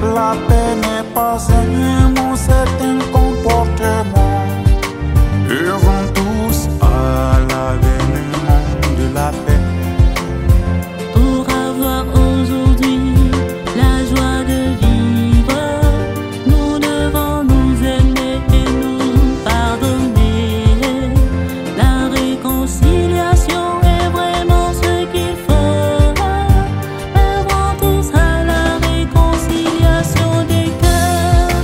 La paix n'est pas un mot, c'est un comportement. Œuvrons tous à l'avènement de la paix. Pour avoir aujourd'hui la joie de vivre, nous devons nous aimer et nous pardonner. La réconciliation est vraiment ce qu'il faut. Œuvrons tous à la réconciliation des cœurs.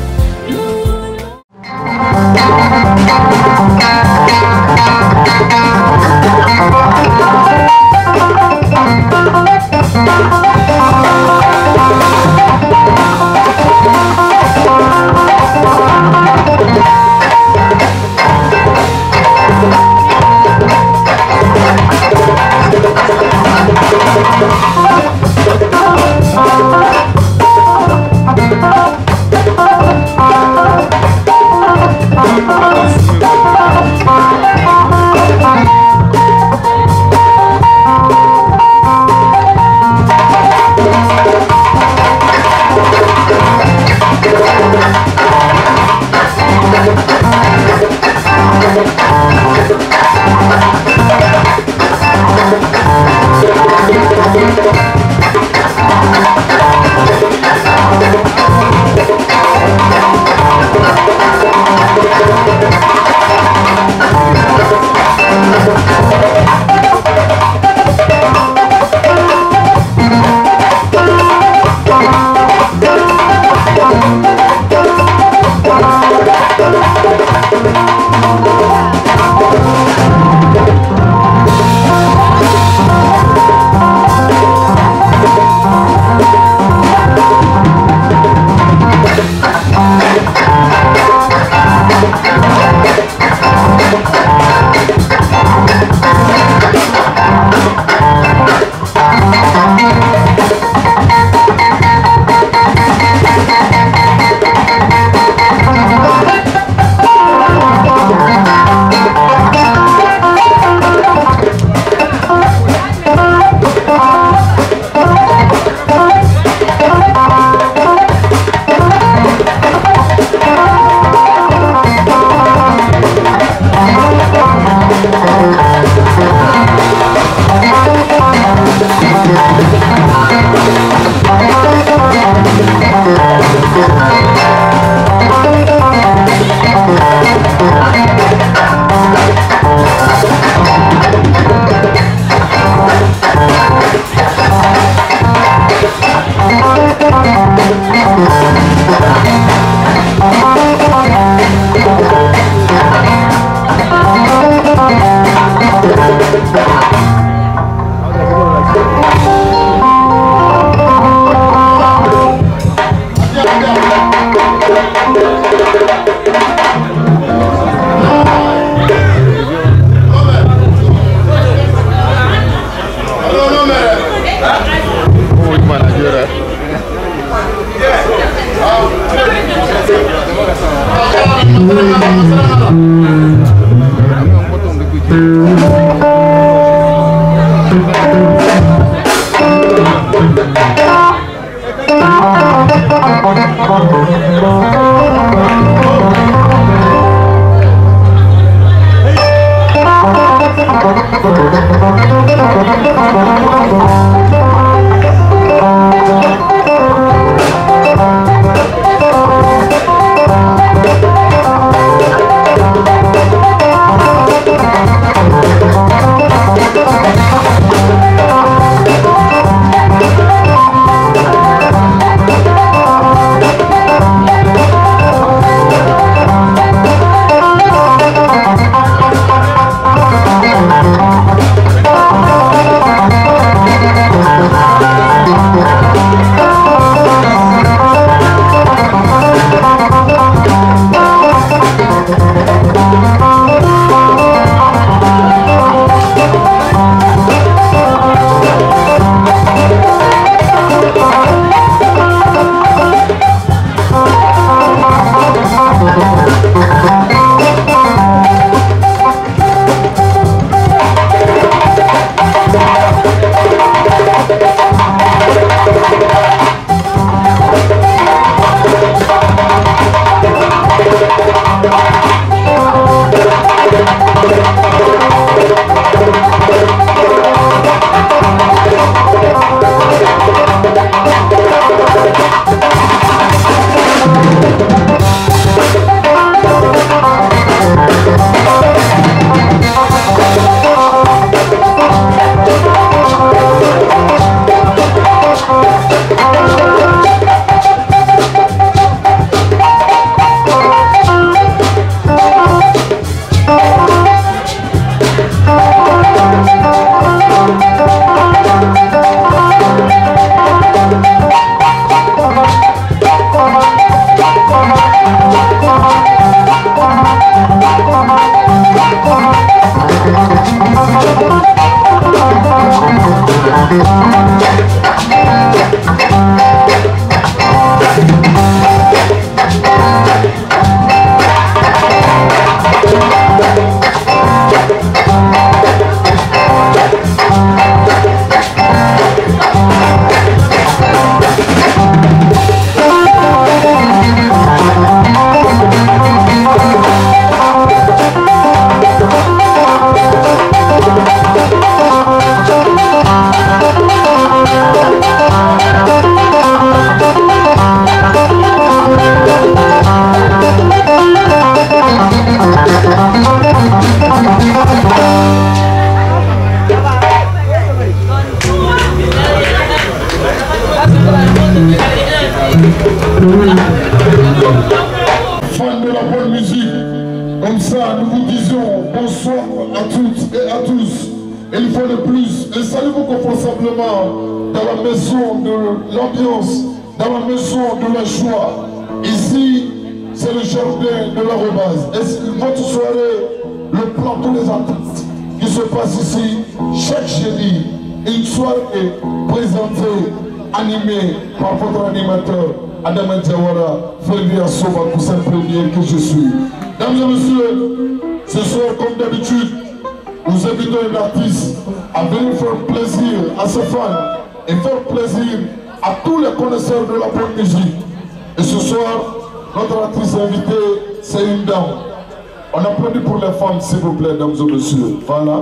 Fans de la bonne musique, comme ça nous vous disons bonsoir à toutes et à tous. Et une fois de plus, installez-vous confortablement dans la maison de l'ambiance, dans la maison de la joie. Ici, c'est le jardin de l'arrobase. Et votre soirée, le plateau des artistes qui se passe ici chaque jeudi. Une soirée présentée, animée par votre animateur Adama Diawara, Frédéric Assoba, cousin premier que je suis. Mesdames et messieurs, ce soir, comme d'habitude, nous invitons un artiste à venir faire plaisir à ses fans et faire plaisir à tous les connaisseurs de la bonne musique. Et ce soir, notre artiste invitée, c'est une dame. On applaudit pour les femmes, s'il vous plaît, mesdames et messieurs. Voilà.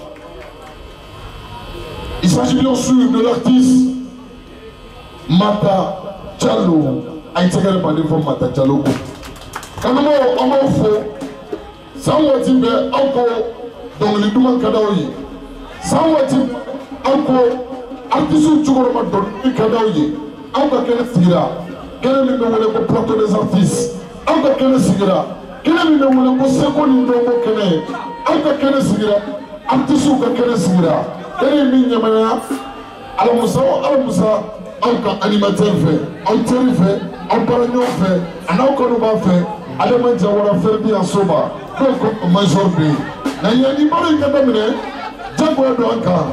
Il s'agit bien sûr de l'artiste Mata Diallo. Aïtagale par des femmes Mata Diallo. Quand on m'a offert, ça m'a dit encore dans les douans Kadaoui. Ça m'a dit encore artiste du gouvernement de Kadaoui. Encore quel sigira, quel est le plateau des artistes. Encore quel sigira, quel est le second numéro Kene. Encore quel sigira, artiste ou quel sigira. Quel est le numéro Alamusa, encore animateur fait, auteur fait, en parlant fait, en encore fait. Adama Diawara Frédéric Assoba, donc major B. Na yani mari kadamine, jango do anka.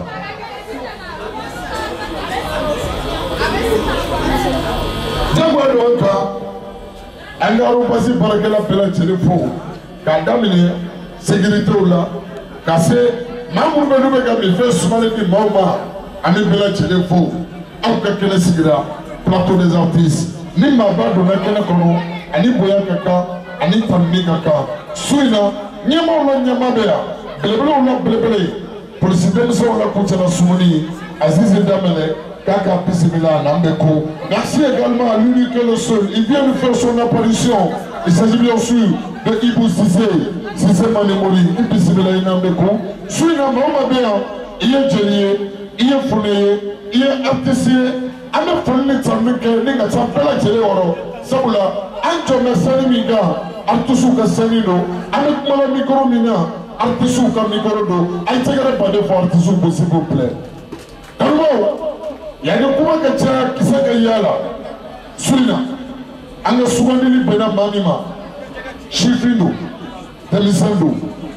Jango do anka. Angaru pasi barakela pela telefone. Kadamine sécurité là, cassé. Mamour be ga mi fait souvent di mauma, ani pela telefone. Anka kele sigira, plateau des artistes. Ni maba do na kele kono. Ani boya kaka, ani tammi kaka. Suina, nyama wala nyama bea. Belebele wala belebele. Président so wala kuchana sumuni. Aziz Damele, kaka bisimila nambeko. Merci également à l'unique et le seul. Il vient de faire son apparition. Il s'agit bien sûr de Ibou Sissé. Sissé Manemori, bisimila nambeko. Suina, mauma bea. Il est génié, il est fourné, il est artiste. Ame fourné tamike, ninga tapela jele oro. Sabula, anjo mesani miga, artisu ka sanino, ame kumala mikoro mina, artisu ka mikoro do, aitegere pas de fois artisu s'il vous plaît. Kalmo, y'a ne kuma ka tia kisaka yala, suina, anga sugandili bena mamima, shifino, demisando,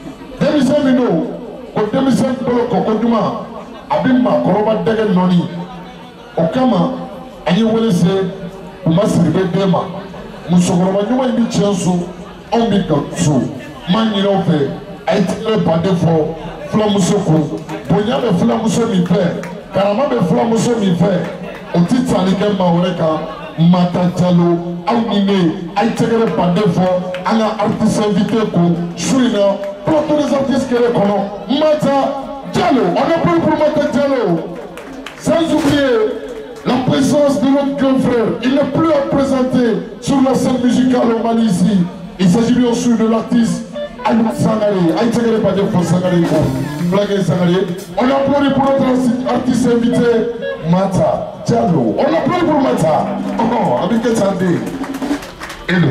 ko demisando bolo kokoduma, abimma koroba dege noni, okama, anyi wele se. Umasiribe dema musokoroba nyuma ibi chensu ombi katsu manyiro fe aitile padefo flamusoko bonya be flamuso mi fe karama be flamuso mi fe otitani ke maureka Mata Diallo aunine aitegere padefo ana artiste invité ko suina plateau des artistes kere kono Mata Diallo on applaudit pour Mata Diallo sans oublier la présence de notre grand frère. Il n'est plus à présenter sur la scène musicale au Mali ici. Il s'agit bien sûr de l'artiste Alou Sangare. Aïtagere pas de faux Sangare. Blague Sangare. On applaudit pour notre artiste invité, Mata Diallo. On applaudit pour Mata. Oh, avec quel santé. Hello.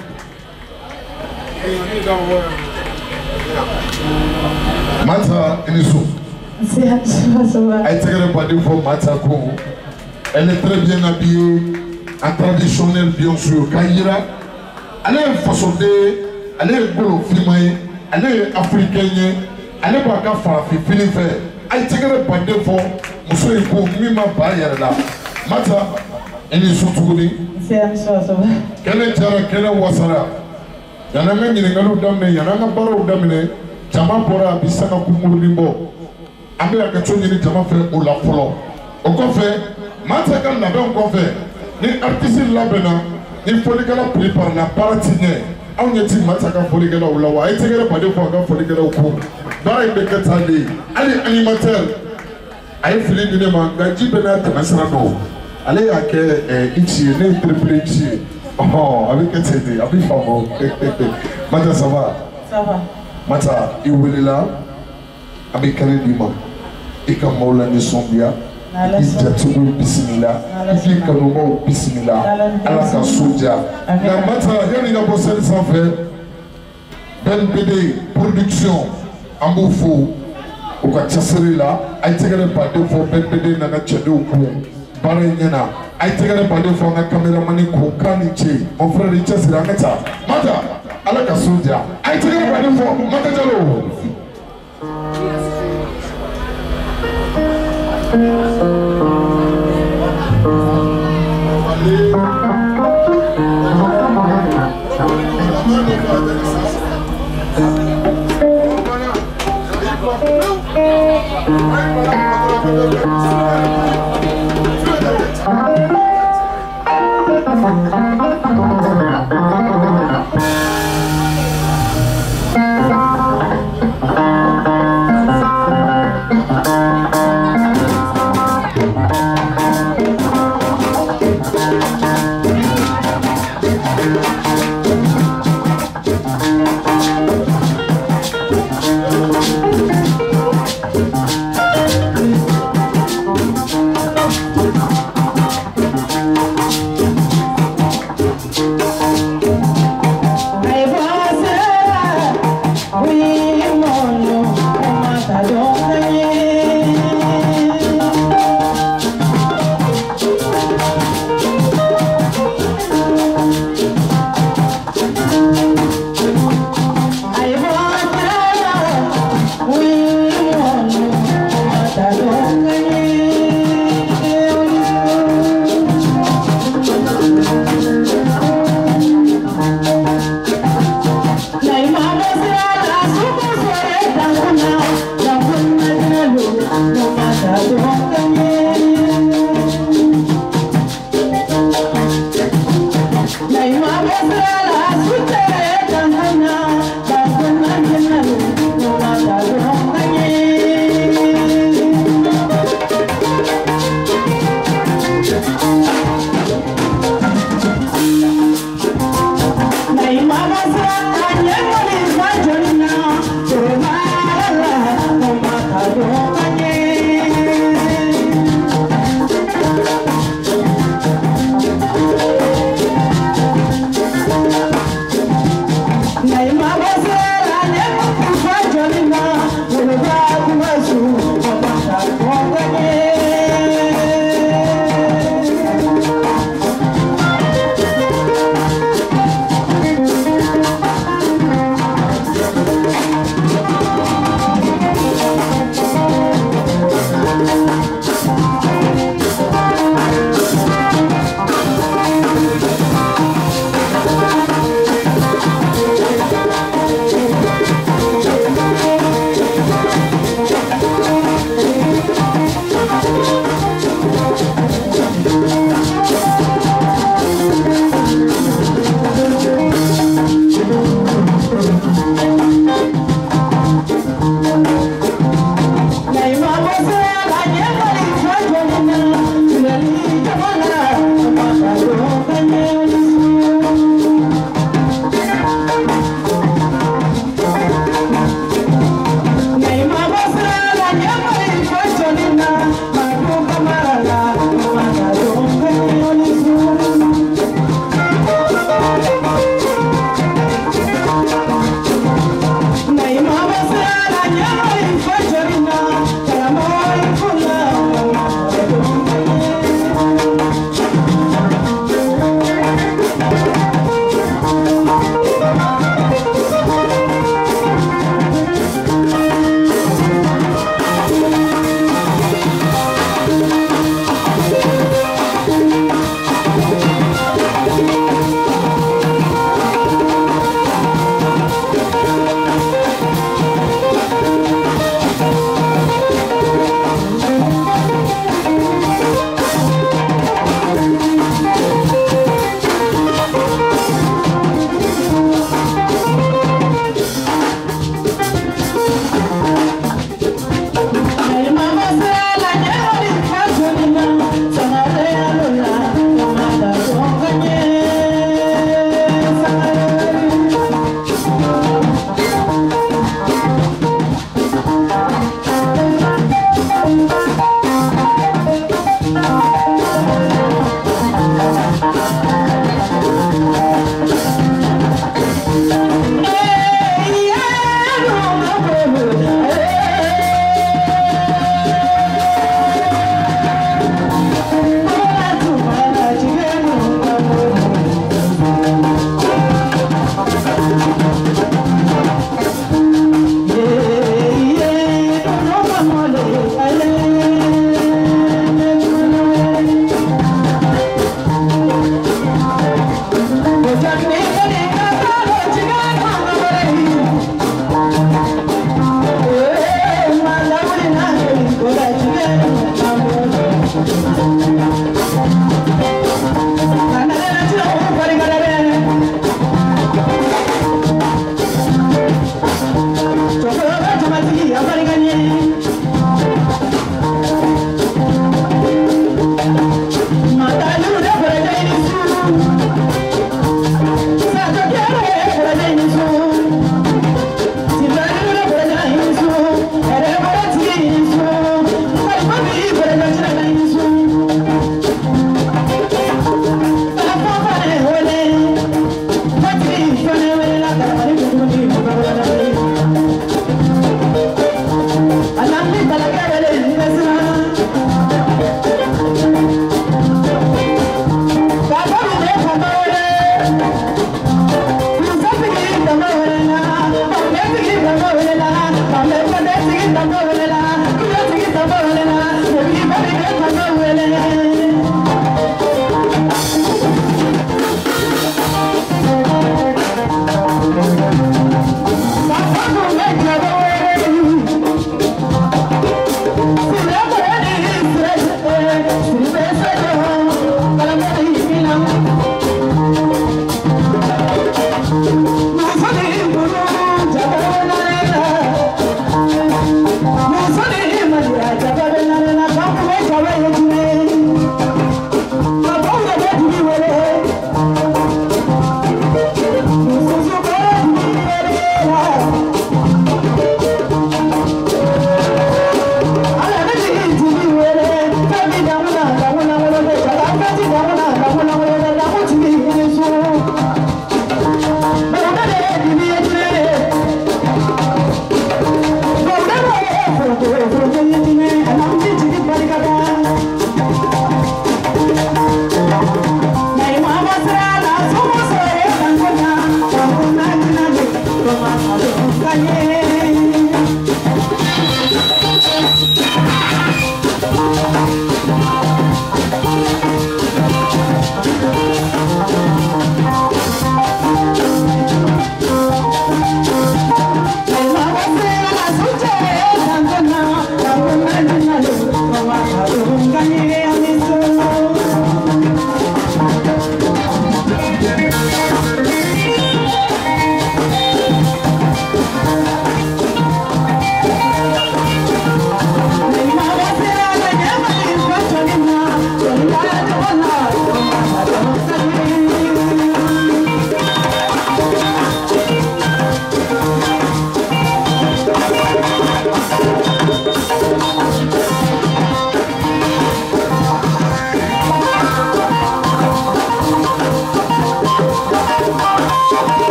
Mata Inisso. C'est absolument. Elle est pas de fois Mata Kongo. Elle est très bien habillée, en traditionnel bien sûr. Kaira, elle est façonnée, elle est golo filmée, elle est africaine, elle est pas qu'à faire fini fait. Elle est pas de fois, monsieur Eko, Mima Bayerla. Mata, elle est surtout. C'est absolument. Quelle est la Wasara? Il y en a même qui ne gagnent pas, il y en a un barreau d'amener. Jama Bora, Bissana Kumurimbo. Amé a quelque chose de Jama fait au la follow. Au fait, Mata Kan n'a pas fait. Ni artiste là-bas, il faut que la prépare la paratine. On est dit Mata Kan faut que la ou la wa. Et c'est que pas de fois qu'on faut que la ou coup. Bara il peut être allé. Allez animateur. Allez Philippe de Manga, Jibena Tanasrano. Allez à que ici, né triple ici. Oh, avec quel CD, avec Famo. Mata ça va? Ça va. Mata, il voulait là, avec Karidima, et comme Maula de Sombia, il dit à tout le monde, Bismillah, il dit qu'à nous mots, Bismillah, à la Kasoudia. Mata, il y a une bossée sans faire, Ben BD, production, en Boufou, au Kachasseri là, a été gagné par deux fois, Ben BD n'a pas tchadé au cou, Barayana, a été gagné par deux fois, un caméraman, Kanichi, mon frère Richard Sirameta. Mata, à la Kasoudia. I take it by the phone, Mata Diallo.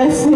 Merci.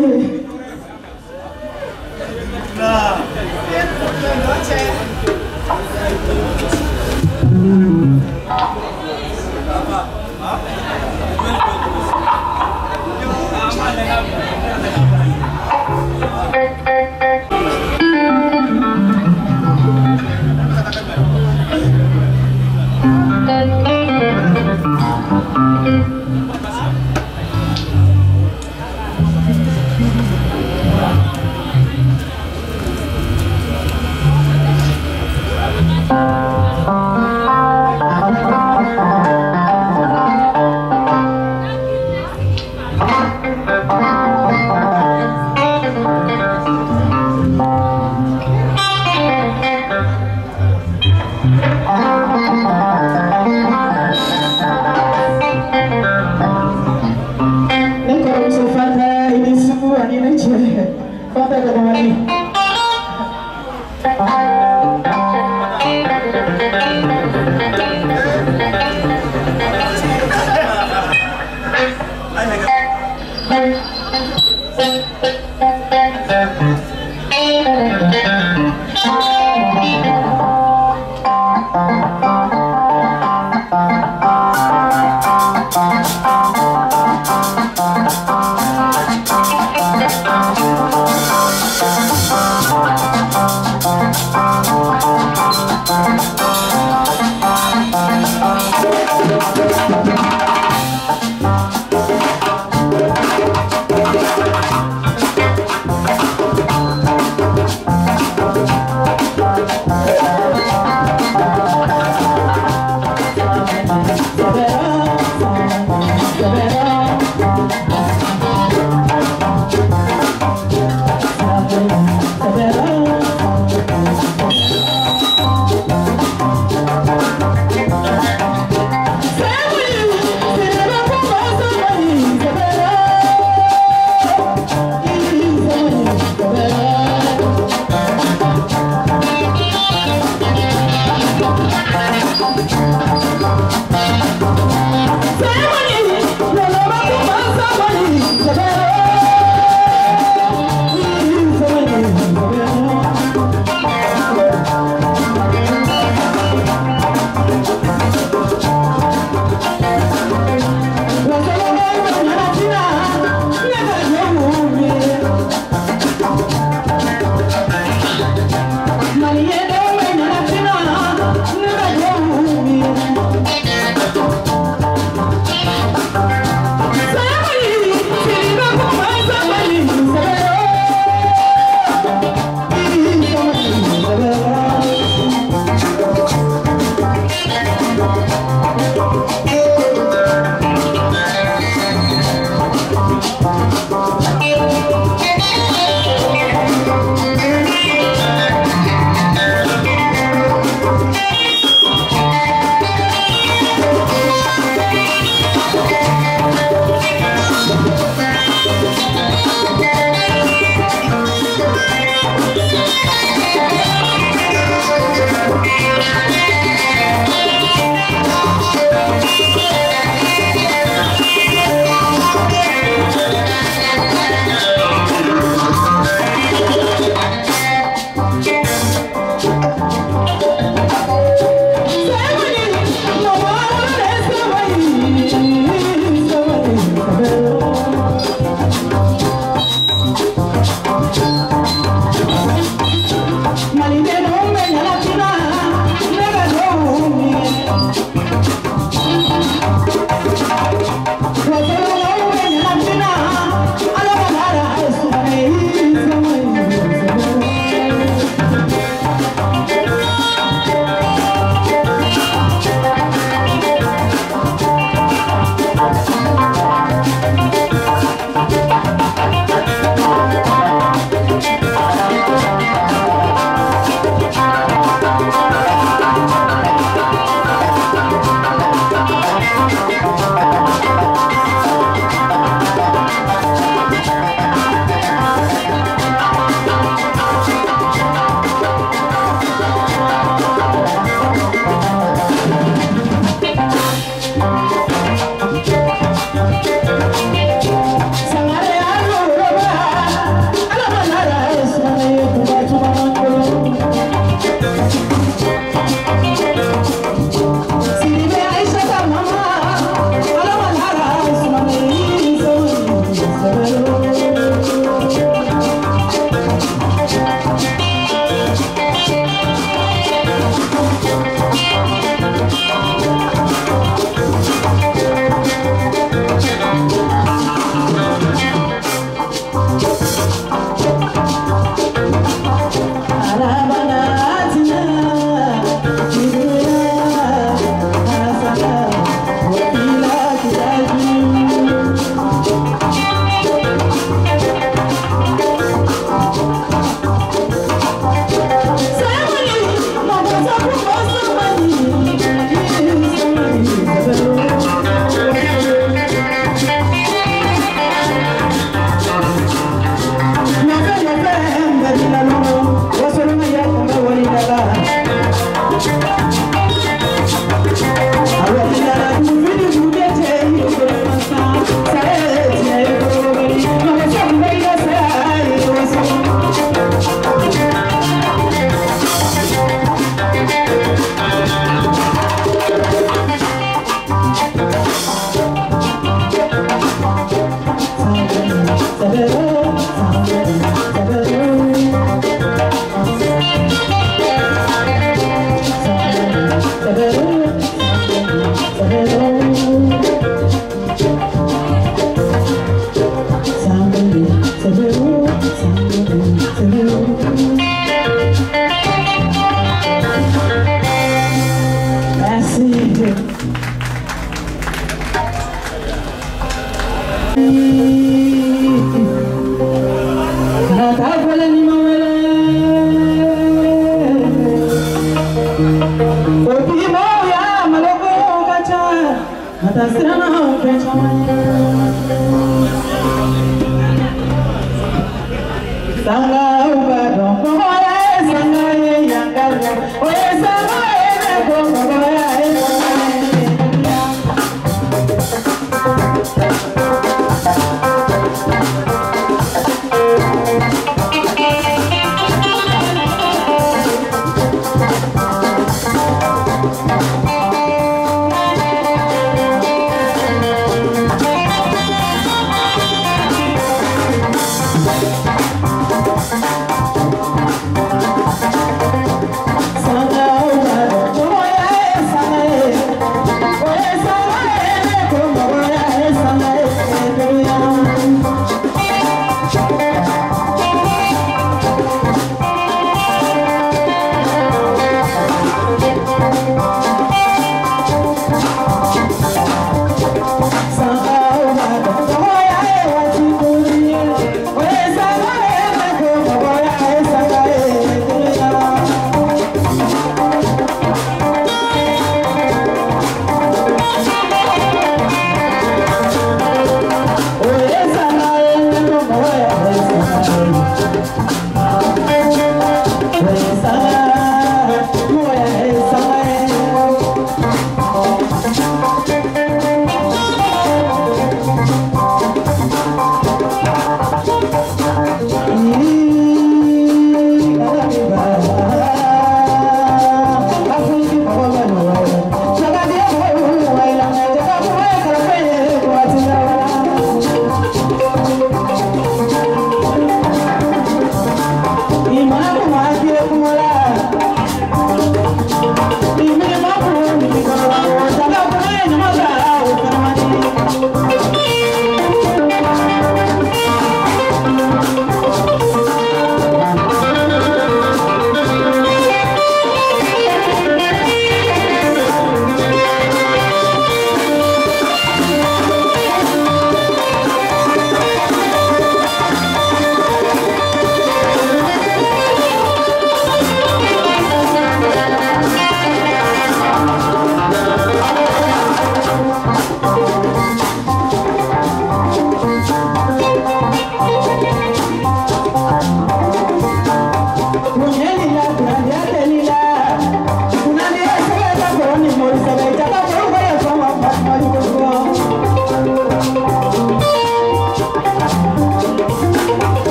Sanga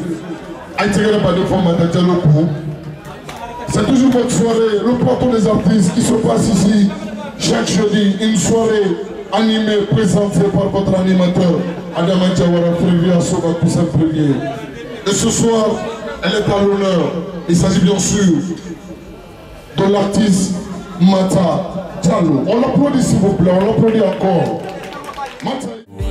C'est toujours votre soirée, le plateau des artistes qui se passe ici chaque jeudi. Une soirée animée, présentée par votre animateur Adama Diawara Frivia Soba Poussin Premier. Et ce soir, elle est à l'honneur. Il s'agit bien sûr de l'artiste Mata Diallo. On l'applaudit s'il vous plaît, on l'applaudit encore. Mata.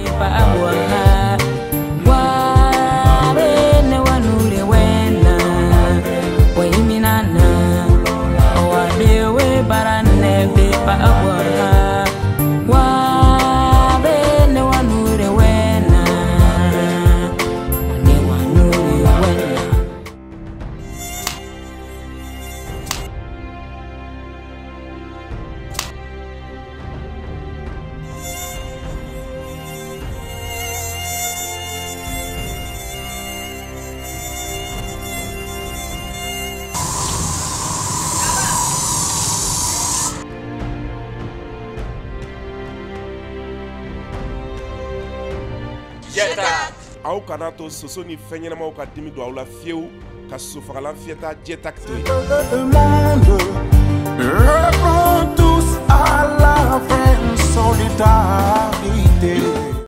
Aw kana to soso ni fɛn ɲɛnamaw ka dimi don aw la fiyewu ka sosofagalan fiyɛta Jetak to yen. Le monde répond tous à la vraie solidarité.